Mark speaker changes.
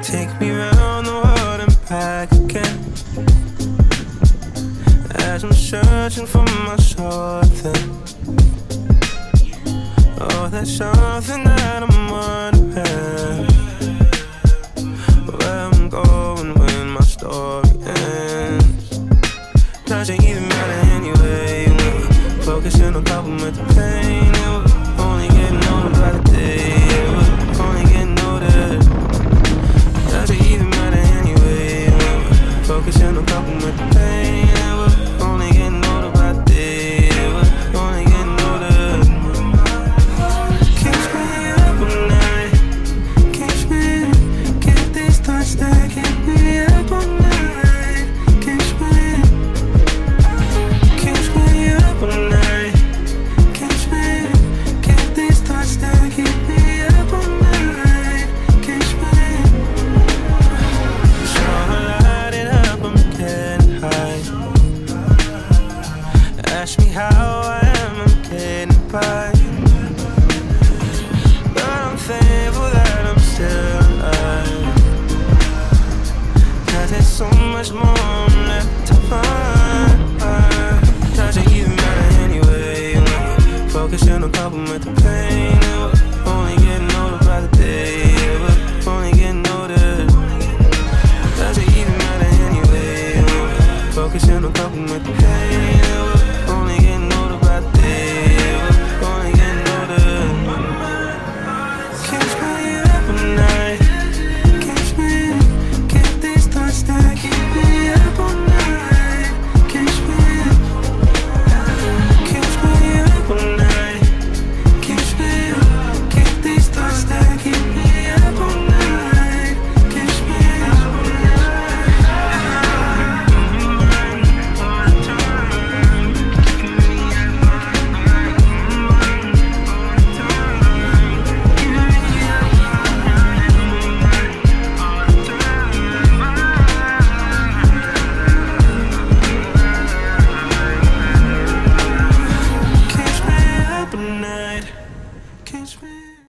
Speaker 1: Take me round the world and back again, as I'm searching for my something. Oh, that's something that I'm wondering, where I'm going when my story ends. Doesn't even matter anyway. Focusing on coping with the pain, and we're only getting older by the day. Yeah, we're only getting older. Doesn't even matter anyway. Focusing on coping with the pain, and we're only getting older by the day. Yeah, we're only getting older. Keeps me up all night. Keeps me, keep these thoughts that keep me up all night. Keeps me up all night. Keeps me, keep these thoughts that keep me up all night. Keeps me. So I light it up, I'm getting high. Ask me how I am, I'm getting by. But I'm thankful that I'm still alive, 'cause there's so much more left to find. Doesn't even matter anyway. Focusing on coping with the pain.